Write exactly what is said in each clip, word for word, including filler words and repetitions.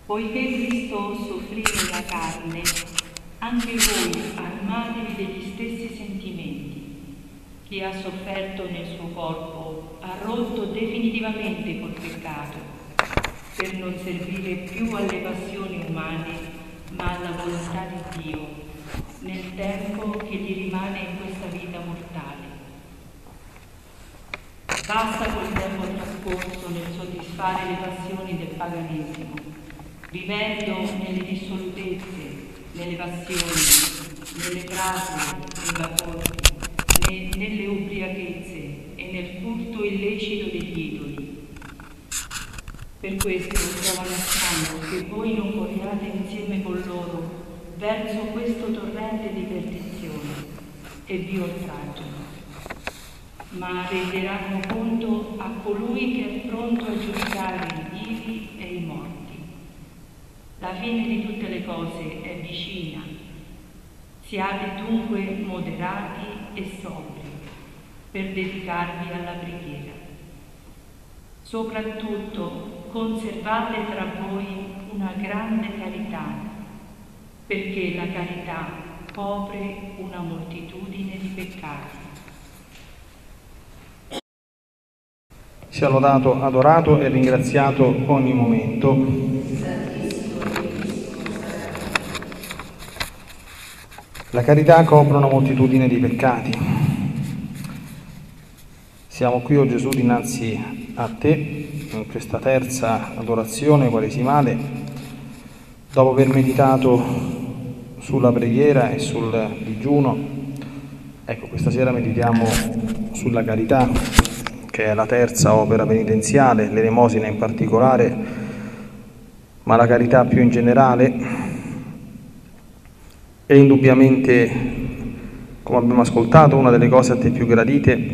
Poiché Cristo soffrì nella carne, anche voi armatevi degli stessi sentimenti. Chi ha sofferto nel suo corpo ha rotto definitivamente col peccato, per non servire più alle passioni umane, ma alla volontà di Dio, nel tempo che gli rimane in questa vita mortale. Basta quel tempo trascorso nel soddisfare le passioni del paganesimo, vivendo nelle dissolutezze, nelle passioni, nelle trapole, nei bacconi, ne, nelle ubriachezze e nel culto illecito degli idoli. Per questo trovano strano che voi non corriate insieme con loro verso questo torrente di perdizione e vi oltraggiano, ma renderanno conto a colui che è pronto a giudicare i vivi e i morti. La fine di tutte le cose è vicina. Siate dunque moderati e sobri per dedicarvi alla preghiera. Soprattutto conservate tra voi una grande carità, perché la carità copre una moltitudine di peccati. Sia lodato, adorato e ringraziato ogni momento. La carità copre una moltitudine di peccati. Siamo qui, o Gesù, dinanzi a te, in questa terza adorazione quaresimale, dopo aver meditato sulla preghiera e sul digiuno. Ecco, questa sera meditiamo sulla carità, che è la terza opera penitenziale, l'elemosina in particolare, ma la carità più in generale. È indubbiamente, come abbiamo ascoltato, una delle cose a te più gradite,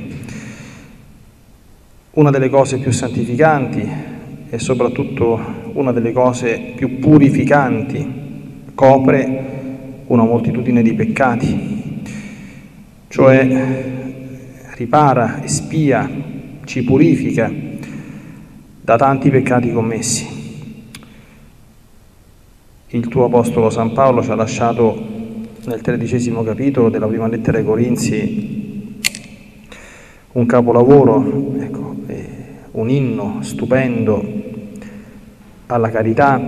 una delle cose più santificanti e soprattutto una delle cose più purificanti. Copre una moltitudine di peccati, cioè ripara, espia, ci purifica da tanti peccati commessi. Il tuo apostolo San Paolo ci ha lasciato nel tredicesimo capitolo della prima lettera ai Corinzi un capolavoro, ecco, un inno stupendo alla carità,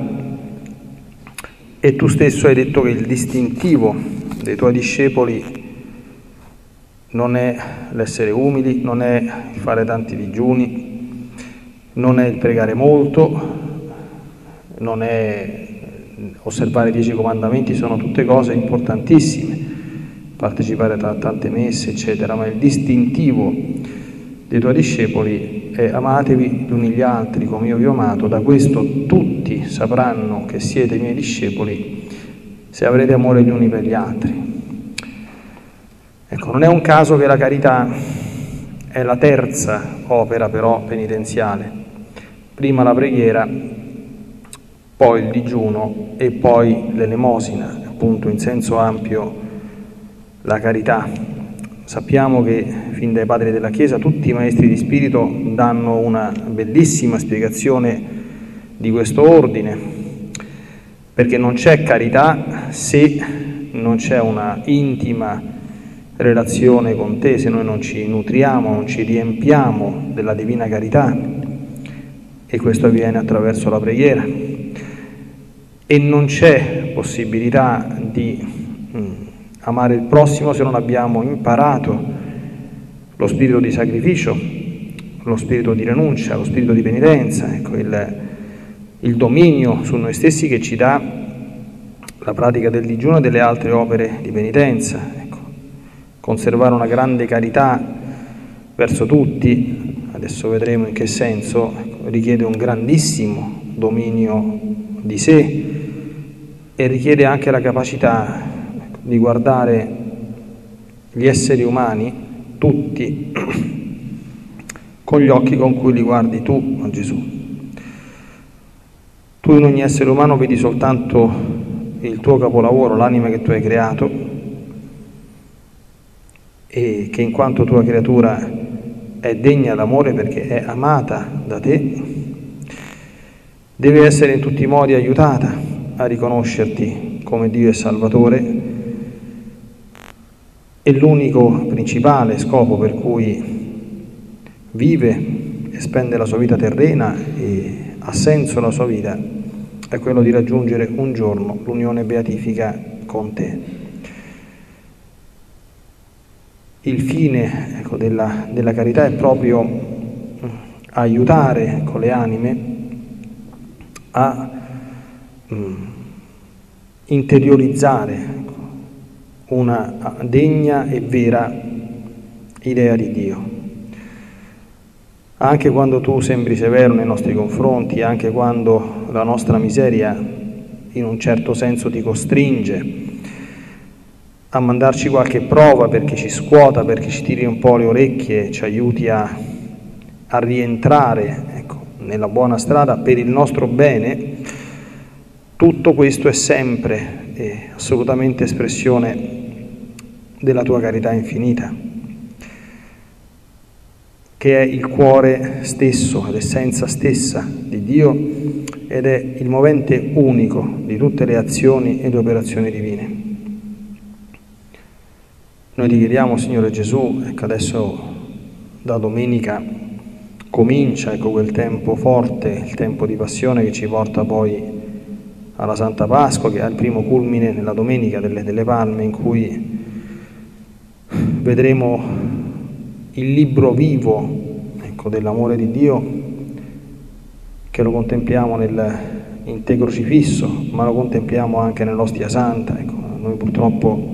e tu stesso hai detto che il distintivo dei tuoi discepoli non è l'essere umili, non è il fare tanti digiuni, non è il pregare molto, non è osservare i dieci comandamenti, sono tutte cose importantissime, partecipare a tante messe, eccetera, ma il distintivo dei tuoi discepoli è: amatevi gli uni gli altri come io vi ho amato, da questo tutti sapranno che siete i miei discepoli, se avrete amore gli uni per gli altri. Ecco, non è un caso che la carità è la terza opera però penitenziale, prima la preghiera, poi il digiuno e poi l'elemosina, appunto in senso ampio la carità. Sappiamo che fin dai padri della Chiesa tutti i maestri di spirito danno una bellissima spiegazione di questo ordine, perché non c'è carità se non c'è una intima relazione con te, se noi non ci nutriamo, non ci riempiamo della divina carità, e questo avviene attraverso la preghiera. E non c'è possibilità di mh, amare il prossimo se non abbiamo imparato lo spirito di sacrificio, lo spirito di rinuncia, lo spirito di penitenza, ecco, il, il dominio su noi stessi che ci dà la pratica del digiuno e delle altre opere di penitenza. Ecco, conservare una grande carità verso tutti, adesso vedremo in che senso, ecco, richiede un grandissimo dominio di sé e richiede anche la capacità, ecco, di guardare gli esseri umani tutti con gli occhi con cui li guardi tu, oh Gesù. Tu in ogni essere umano vedi soltanto il tuo capolavoro, l'anima che tu hai creato, e che in quanto tua creatura è degna d'amore perché è amata da te, deve essere in tutti i modi aiutata a riconoscerti come Dio e Salvatore, e l'unico principale scopo per cui vive e spende la sua vita terrena e ha senso la sua vita è quello di raggiungere un giorno l'unione beatifica con te. Il fine ecco, della, della carità è proprio aiutare ecco, le anime a mh, interiorizzare ecco, una degna e vera idea di Dio. Anche quando tu sembri severo nei nostri confronti, anche quando la nostra miseria in un certo senso ti costringe a mandarci qualche prova perché ci scuota, perché ci tiri un po' le orecchie, ci aiuti a, a rientrare ecco, nella buona strada per il nostro bene, tutto questo è sempre eh, assolutamente espressione della tua carità infinita, che è il cuore stesso, l'essenza stessa di Dio ed è il movente unico di tutte le azioni e le operazioni divine. Noi ti chiediamo, Signore Gesù, ecco adesso da domenica comincia ecco quel tempo forte, il tempo di passione che ci porta poi alla Santa Pasqua, che è il primo culmine nella Domenica delle, delle Palme, in cui vedremo il libro vivo ecco, dell'amore di Dio, che lo contempliamo nel, in te crocifisso, ma lo contempliamo anche nell'ostia santa. Ecco, noi purtroppo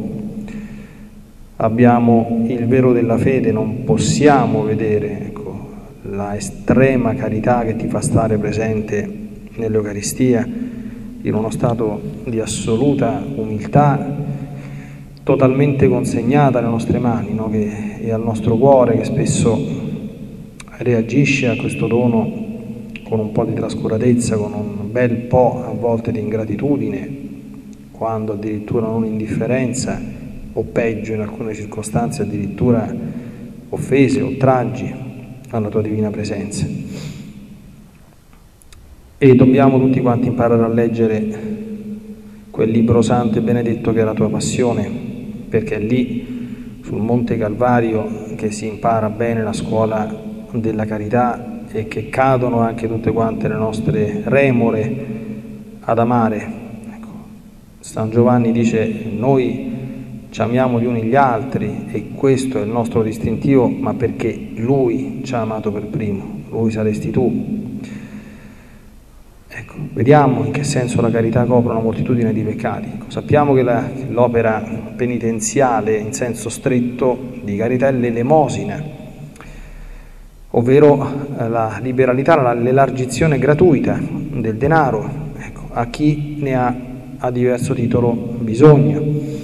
abbiamo il velo della fede, non possiamo vedere ecco, la estrema carità che ti fa stare presente nell'Eucaristia, in uno stato di assoluta umiltà, totalmente consegnata alle nostre mani, no? che, e al nostro cuore, che spesso reagisce a questo dono con un po' di trascuratezza, con un bel po' a volte di ingratitudine, quando addirittura non indifferenza, o peggio in alcune circostanze addirittura offese, oltraggi alla tua divina presenza. E dobbiamo tutti quanti imparare a leggere quel libro santo e benedetto che è la tua passione, perché è lì, sul Monte Calvario, che si impara bene la scuola della carità e che cadono anche tutte quante le nostre remore ad amare. Ecco, San Giovanni dice: noi ci amiamo gli uni gli altri e questo è il nostro distintivo, ma perché Lui ci ha amato per primo, Lui saresti tu. Ecco, vediamo in che senso la carità copre una moltitudine di peccati. Ecco, sappiamo che la, l'opera penitenziale in senso stretto di carità è l'elemosina, ovvero la liberalità, l'elargizione gratuita del denaro ecco, a chi ne ha a diverso titolo bisogno.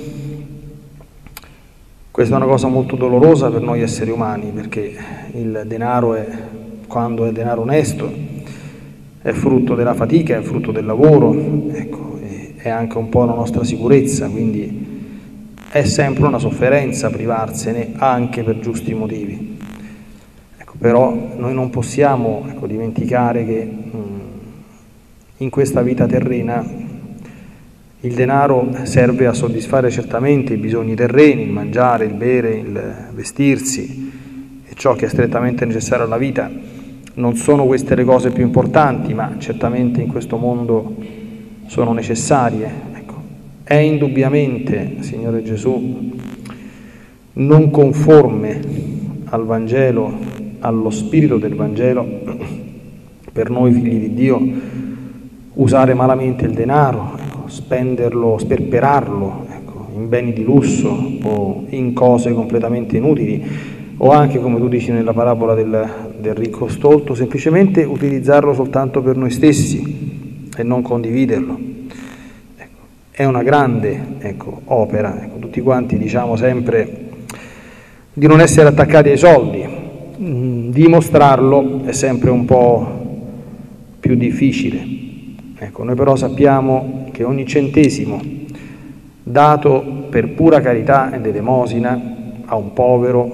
Questa è una cosa molto dolorosa per noi esseri umani, perché il denaro, è, quando è denaro onesto, è frutto della fatica, è frutto del lavoro, ecco, è anche un po' la nostra sicurezza, quindi è sempre una sofferenza privarsene anche per giusti motivi. Ecco, però noi non possiamo ecco, dimenticare che mh, in questa vita terrena il denaro serve a soddisfare certamente i bisogni terreni, il mangiare, il bere, il vestirsi e ciò che è strettamente necessario alla vita. Non sono queste le cose più importanti, ma certamente in questo mondo sono necessarie. Ecco, è indubbiamente, Signore Gesù, non conforme al Vangelo, allo spirito del Vangelo, per noi figli di Dio, usare malamente il denaro, ecco, spenderlo, sperperarlo ecco, in beni di lusso o in cose completamente inutili, o anche, come tu dici nella parabola del, del ricco stolto, semplicemente utilizzarlo soltanto per noi stessi e non condividerlo. Ecco, è una grande ecco, opera. Ecco, tutti quanti diciamo sempre di non essere attaccati ai soldi. Dimostrarlo è sempre un po' più difficile. Ecco, noi però sappiamo che ogni centesimo dato per pura carità ed elemosina a un povero,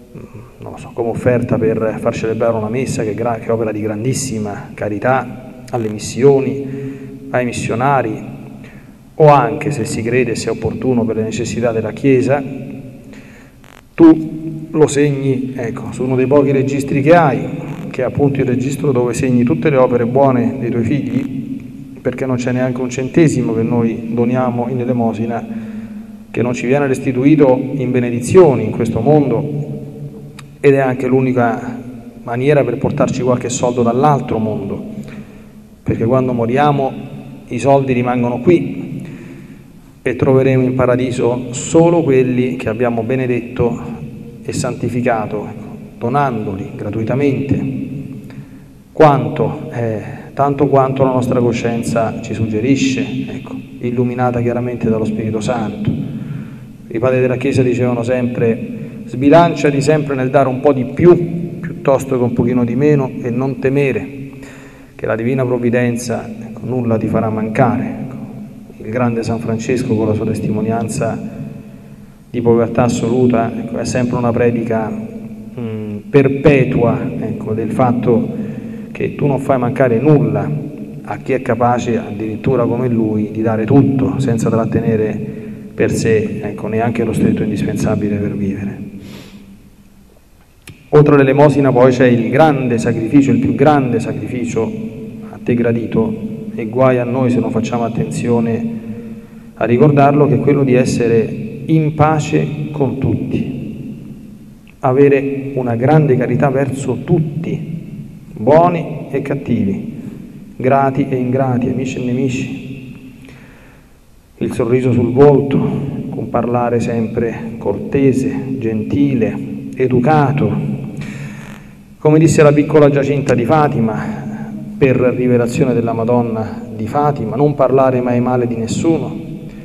non lo so, come offerta per far celebrare una messa che, gra- che opera di grandissima carità, alle missioni, ai missionari, o anche, se si crede sia opportuno per le necessità della Chiesa, tu lo segni, ecco, su uno dei pochi registri che hai, che è appunto il registro dove segni tutte le opere buone dei tuoi figli, perché non c'è neanche un centesimo che noi doniamo in elemosina che non ci viene restituito in benedizioni in questo mondo, ed è anche l'unica maniera per portarci qualche soldo dall'altro mondo, perché quando moriamo i soldi rimangono qui e troveremo in paradiso solo quelli che abbiamo benedetto e santificato, donandoli gratuitamente, quanto, eh, tanto quanto la nostra coscienza ci suggerisce, ecco, illuminata chiaramente dallo Spirito Santo. I padri della Chiesa dicevano sempre: sbilanciati sempre nel dare un po' di più piuttosto che un pochino di meno, e non temere che la divina provvidenza, ecco, nulla ti farà mancare. Il grande San Francesco, con la sua testimonianza di povertà assoluta, ecco, è sempre una predica mh, perpetua, ecco, del fatto che tu non fai mancare nulla a chi è capace, addirittura come lui, di dare tutto senza trattenere per sé, ecco, neanche lo stretto indispensabile per vivere. Oltre all'elemosina poi c'è il grande sacrificio, il più grande sacrificio a te gradito, e guai a noi se non facciamo attenzione a ricordarlo, che è quello di essere in pace con tutti, avere una grande carità verso tutti, buoni e cattivi, grati e ingrati, amici e nemici, il sorriso sul volto, un parlare sempre cortese, gentile, educato, come disse la piccola Giacinta di Fatima, per rivelazione della Madonna di Fatima: non parlare mai male di nessuno,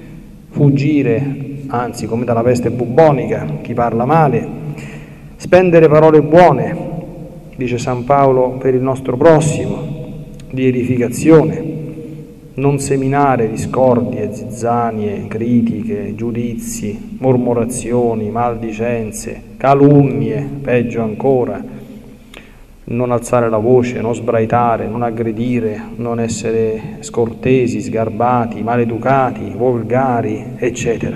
fuggire, anzi come dalla peste bubbonica, chi parla male, spendere parole buone, dice San Paolo, per il nostro prossimo, di edificazione, non seminare discordie, zizzanie, critiche, giudizi, mormorazioni, maldicenze, calunnie, peggio ancora, non alzare la voce, non sbraitare, non aggredire, non essere scortesi, sgarbati, maleducati, volgari, eccetera.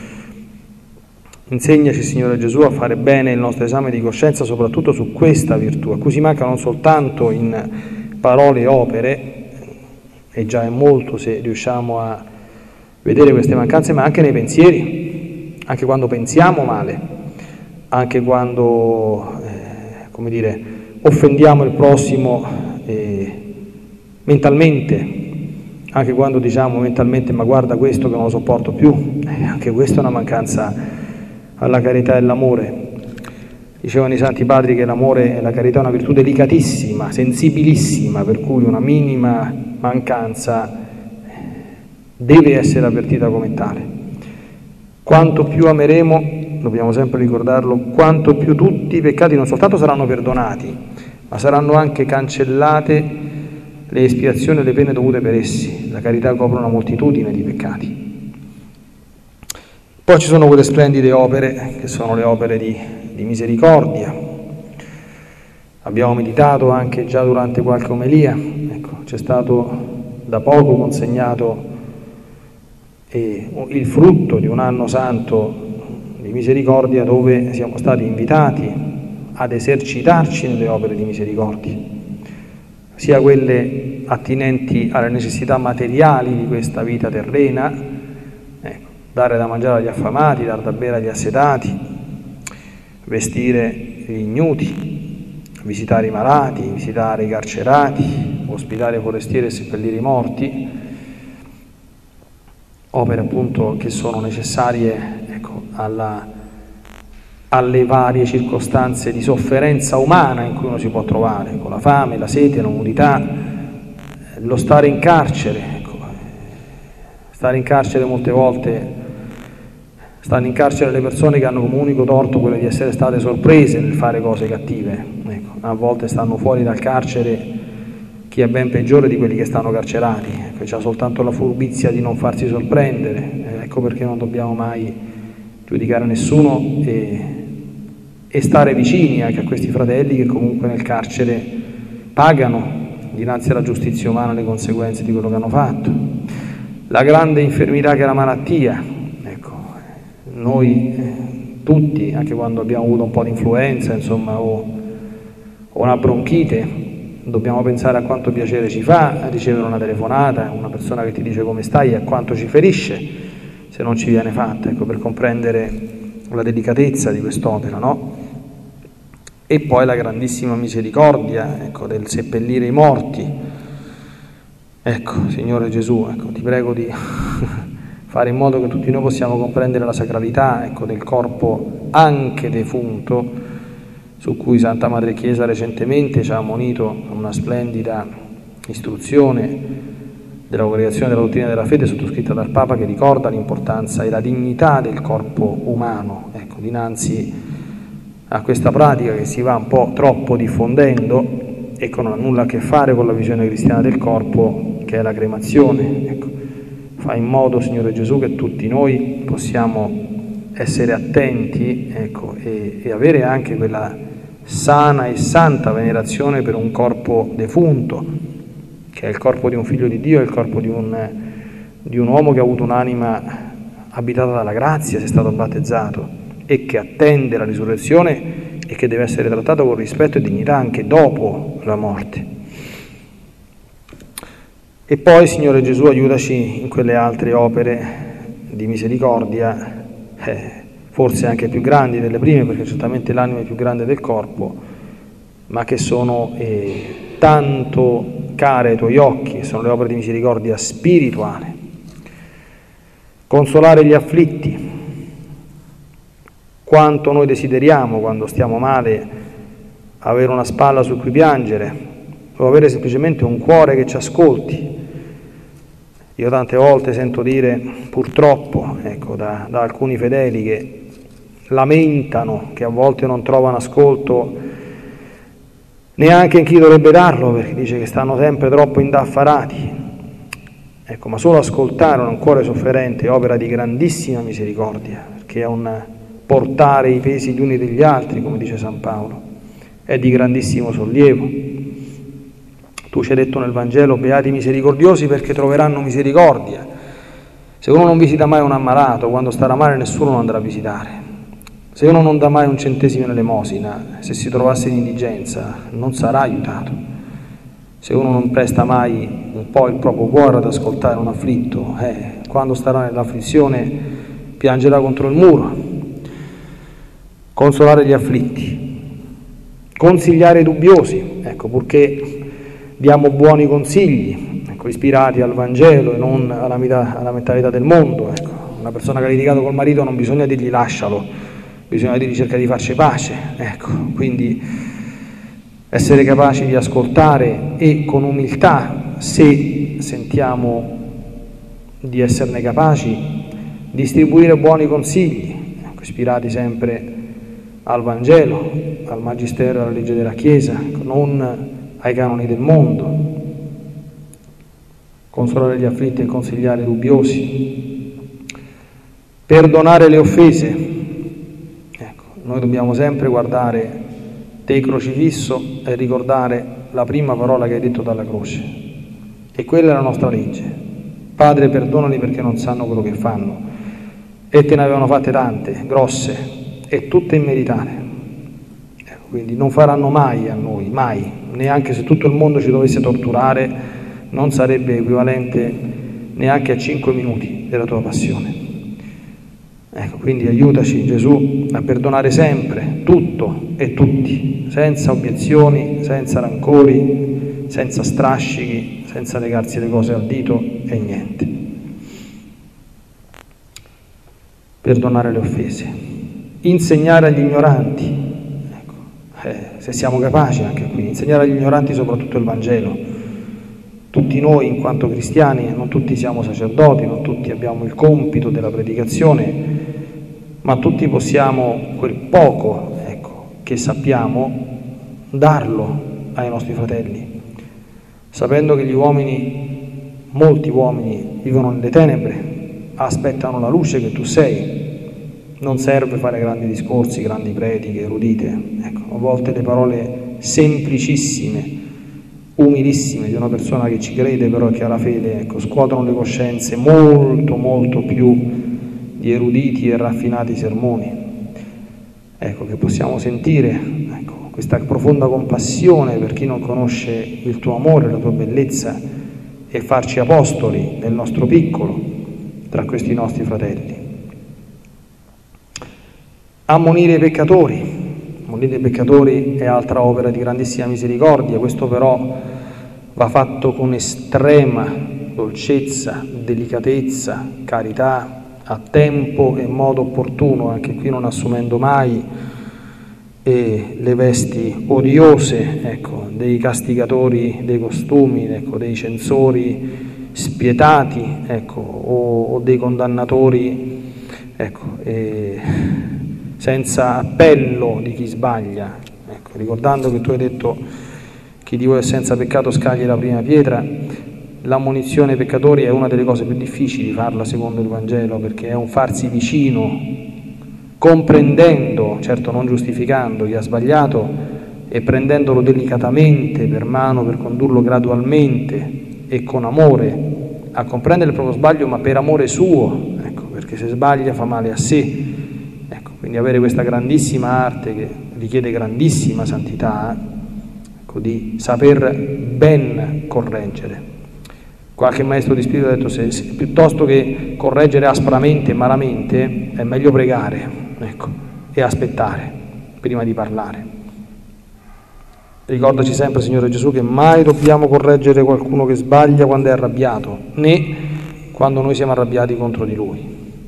Insegnaci, Signore Gesù, a fare bene il nostro esame di coscienza soprattutto su questa virtù, a cui si manca non soltanto in parole e opere, e già è molto se riusciamo a vedere queste mancanze, ma anche nei pensieri, anche quando pensiamo male, anche quando, eh, come dire, offendiamo il prossimo eh, mentalmente, anche quando diciamo mentalmente: ma guarda questo che non lo sopporto più, eh, anche questa è una mancanza alla carità e all'amore. Dicevano i Santi Padri che l'amore e la carità è una virtù delicatissima, sensibilissima, per cui una minima mancanza deve essere avvertita come tale. Quanto più ameremo, dobbiamo sempre ricordarlo, quanto più tutti i peccati non soltanto saranno perdonati, ma saranno anche cancellate le espiazioni e le pene dovute per essi. La carità copre una moltitudine di peccati. Poi ci sono quelle splendide opere, che sono le opere di, di misericordia. Abbiamo meditato anche già durante qualche omelia, ecco, c'è stato da poco consegnato eh, il frutto di un anno santo di misericordia, dove siamo stati invitati ad esercitarci nelle opere di misericordia, sia quelle attinenti alle necessità materiali di questa vita terrena, ecco, dare da mangiare agli affamati, dar da bere agli assetati, vestire gli ignuti, visitare i malati, visitare i carcerati, ospitare i forestieri e seppellire i morti, opere appunto che sono necessarie, ecco, alla alle varie circostanze di sofferenza umana in cui uno si può trovare, con la fame, la sete, la nudità, lo stare in carcere. Ecco. Stare in carcere molte volte, stanno in carcere le persone che hanno come unico torto quello di essere state sorprese nel fare cose cattive. Ecco. A volte stanno fuori dal carcere chi è ben peggiore di quelli che stanno carcerati, ecco, c'ha soltanto la furbizia di non farsi sorprendere. Ecco perché non dobbiamo mai giudicare nessuno e e stare vicini anche a questi fratelli che comunque nel carcere pagano dinanzi alla giustizia umana le conseguenze di quello che hanno fatto, la grande infermità che è la malattia. Ecco, noi eh, tutti, anche quando abbiamo avuto un po' di influenza, insomma, o, o una bronchite, dobbiamo pensare a quanto piacere ci fa a ricevere una telefonata, una persona che ti dice come stai, e a quanto ci ferisce se non ci viene fatta, ecco, per comprendere la delicatezza di quest'opera, no? E poi la grandissima misericordia, ecco, del seppellire i morti. Ecco, Signore Gesù, ecco, ti prego di fare in modo che tutti noi possiamo comprendere la sacralità, ecco, del corpo anche defunto, su cui Santa Madre Chiesa recentemente ci ha ammonito con una splendida istruzione della congregazione della dottrina della fede sottoscritta dal Papa, che ricorda l'importanza e la dignità del corpo umano, ecco, dinanzi a questa pratica che si va un po' troppo diffondendo e che non ha nulla a che fare con la visione cristiana del corpo, che è la cremazione. Ecco, fai in modo, Signore Gesù, che tutti noi possiamo essere attenti, ecco, e, e avere anche quella sana e santa venerazione per un corpo defunto, che è il corpo di un figlio di Dio, è il corpo di un, di un uomo che ha avuto un'anima abitata dalla grazia, si è stato battezzato, e che attende la risurrezione e che deve essere trattato con rispetto e dignità anche dopo la morte. E poi, Signore Gesù, aiutaci in quelle altre opere di misericordia, eh, forse anche più grandi delle prime, perché certamente l'anima è più grande del corpo, ma che sono eh, tanto care ai Tuoi occhi, sono le opere di misericordia spirituale. Consolare gli afflitti. Quanto noi desideriamo, quando stiamo male, avere una spalla su cui piangere, o avere semplicemente un cuore che ci ascolti. Io tante volte sento dire, purtroppo, ecco, da, da alcuni fedeli che lamentano che a volte non trovano ascolto neanche in chi dovrebbe darlo, perché dice che stanno sempre troppo indaffarati. Ecco, ma solo ascoltare un cuore sofferente è opera di grandissima misericordia, perché è un portare i pesi gli uni degli altri, come dice San Paolo, è di grandissimo sollievo. Tu ci hai detto nel Vangelo, beati i misericordiosi perché troveranno misericordia. Se uno non visita mai un ammalato, quando starà male nessuno lo andrà a visitare. Se uno non dà mai un centesimo in elemosina, se si trovasse in indigenza, non sarà aiutato. Se uno non presta mai un po' il proprio cuore ad ascoltare un afflitto, eh, quando starà nell'afflizione piangerà contro il muro. Consolare gli afflitti, consigliare i dubbiosi, ecco, purché diamo buoni consigli, ecco, ispirati al Vangelo e non alla, metà, alla mentalità del mondo. Ecco. Una persona che ha litigato col marito non bisogna dirgli lascialo, bisogna dirgli cerca di farci pace, ecco. Quindi essere capaci di ascoltare e con umiltà, se sentiamo di esserne capaci, distribuire buoni consigli, ecco, ispirati sempre al Vangelo, al Magistero, alla legge della Chiesa, non ai canoni del mondo. Consolare gli afflitti e consigliare i dubbiosi. Perdonare le offese. Ecco, noi dobbiamo sempre guardare te crocifisso e ricordare la prima parola che hai detto dalla croce. E quella è la nostra legge. Padre, perdonali perché non sanno quello che fanno. E te ne avevano fatte tante, grosse, e tutte immeritate. Quindi non faranno mai a noi, mai, neanche se tutto il mondo ci dovesse torturare, non sarebbe equivalente neanche a cinque minuti della tua passione. Ecco, quindi aiutaci, Gesù, a perdonare sempre tutto e tutti, senza obiezioni, senza rancori, senza strascichi, senza legarsi le cose al dito e niente. Perdonare le offese. Insegnare agli ignoranti, ecco, eh, se siamo capaci anche qui, insegnare agli ignoranti soprattutto il Vangelo. Tutti noi in quanto cristiani, non tutti siamo sacerdoti, non tutti abbiamo il compito della predicazione, ma tutti possiamo quel poco, ecco, che sappiamo darlo ai nostri fratelli, sapendo che gli uomini, molti uomini, vivono nelle tenebre, aspettano la luce che tu sei. Non serve fare grandi discorsi, grandi prediche, erudite. Ecco, a volte le parole semplicissime umilissime di una persona che ci crede però che ha la fede, ecco, scuotono le coscienze molto molto più di eruditi e raffinati sermoni, ecco, che possiamo sentire, ecco, questa profonda compassione per chi non conosce il tuo amore, la tua bellezza, e farci apostoli nel nostro piccolo tra questi nostri fratelli. Ammonire i peccatori. Ammonire i peccatori è altra opera di grandissima misericordia, questo però va fatto con estrema dolcezza, delicatezza, carità, a tempo e modo opportuno, anche qui non assumendo mai eh, le vesti odiose, ecco, dei castigatori dei costumi, ecco, dei censori spietati, ecco, o, o dei condannatori, ecco, eh, senza appello di chi sbaglia, ecco, ricordando che tu hai detto chi di voi è senza peccato scagli la prima pietra. L'ammonizione ai peccatori è una delle cose più difficili farla secondo il Vangelo, perché è un farsi vicino, comprendendo, certo non giustificando chi ha sbagliato, e prendendolo delicatamente per mano per condurlo gradualmente e con amore a comprendere il proprio sbaglio, ma per amore suo, ecco, perché se sbaglia fa male a sé. Quindi avere questa grandissima arte che richiede grandissima santità, ecco, di saper ben correggere. Qualche maestro di spirito ha detto se, se piuttosto che correggere aspramente e malamente è meglio pregare, ecco, e aspettare prima di parlare. Ricordaci sempre, Signore Gesù, che mai dobbiamo correggere qualcuno che sbaglia quando è arrabbiato, né quando noi siamo arrabbiati contro di lui.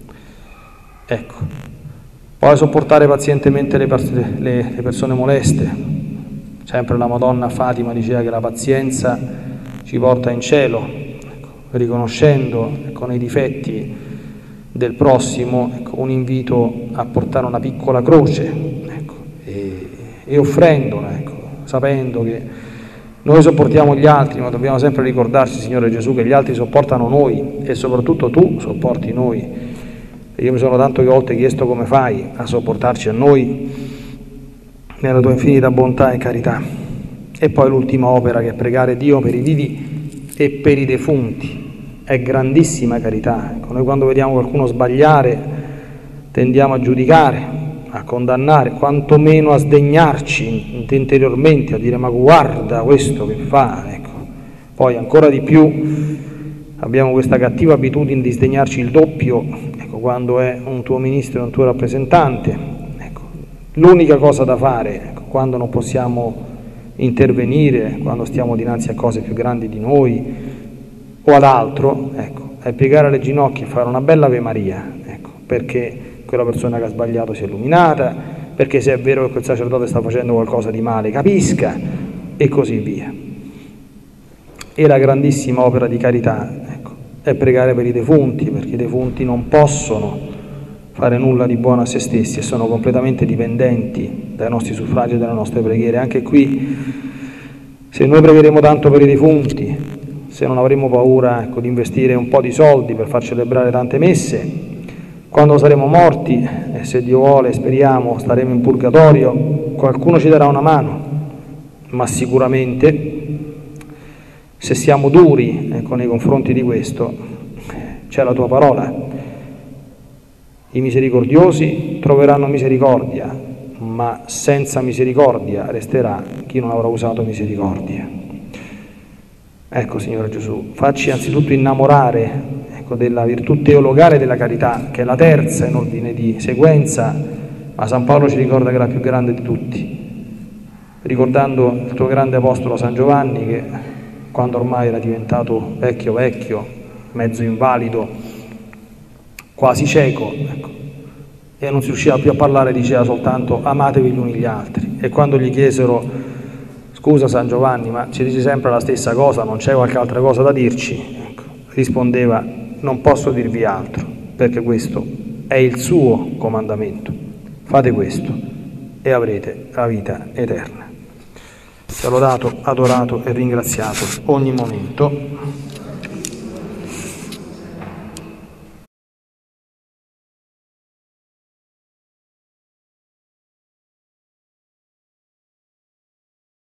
Ecco. Poi sopportare pazientemente le, le, le persone moleste. Sempre la Madonna Fatima diceva che la pazienza ci porta in cielo, ecco, riconoscendo, ecco, nei difetti del prossimo, ecco, un invito a portare una piccola croce, ecco, e, e offrendola, ecco, sapendo che noi sopportiamo gli altri, ma dobbiamo sempre ricordarci, Signore Gesù, che gli altri sopportano noi e soprattutto tu sopporti noi. Io mi sono tante volte chiesto come fai a sopportarci a noi nella tua infinita bontà e carità. E poi l'ultima opera, che è pregare Dio per i vivi e per i defunti. È grandissima carità. Ecco, noi quando vediamo qualcuno sbagliare tendiamo a giudicare, a condannare, quantomeno a sdegnarci interiormente, a dire ma guarda questo che fa. Ecco. Poi ancora di più abbiamo questa cattiva abitudine di sdegnarci il doppio, ecco, quando è un tuo ministro e un tuo rappresentante. Ecco, l'unica cosa da fare, ecco, quando non possiamo intervenire, quando stiamo dinanzi a cose più grandi di noi o ad altro, ecco, è piegare le ginocchia e fare una bella Ave Maria, ecco, perché quella persona che ha sbagliato sia illuminata, perché se è vero che quel sacerdote sta facendo qualcosa di male capisca, e così via. E la grandissima opera di carità, ecco, è pregare per i defunti, perché i defunti non possono fare nulla di buono a se stessi e sono completamente dipendenti dai nostri suffragi e dalle nostre preghiere. Anche qui, se noi pregheremo tanto per i defunti, se non avremo paura, ecco, di investire un po' di soldi per far celebrare tante messe, quando saremo morti, e se Dio vuole, speriamo, staremo in purgatorio, qualcuno ci darà una mano, ma sicuramente se siamo duri, ecco, nei confronti di questo, c'è la tua parola. I misericordiosi troveranno misericordia, ma senza misericordia resterà chi non avrà usato misericordia. Ecco, Signore Gesù, facci anzitutto innamorare, ecco, della virtù teologale della carità, che è la terza in ordine di sequenza, ma San Paolo ci ricorda che è la più grande di tutti, ricordando il tuo grande apostolo San Giovanni, che quando ormai era diventato vecchio vecchio, mezzo invalido, quasi cieco, ecco, e non si riusciva più a parlare, diceva soltanto amatevi gli uni gli altri. E quando gli chiesero scusa San Giovanni, ma ci dici sempre la stessa cosa, non c'è qualche altra cosa da dirci? Ecco, rispondeva non posso dirvi altro, perché questo è il suo comandamento, fate questo e avrete la vita eterna. Sia lodato, adorato e ringraziato ogni momento.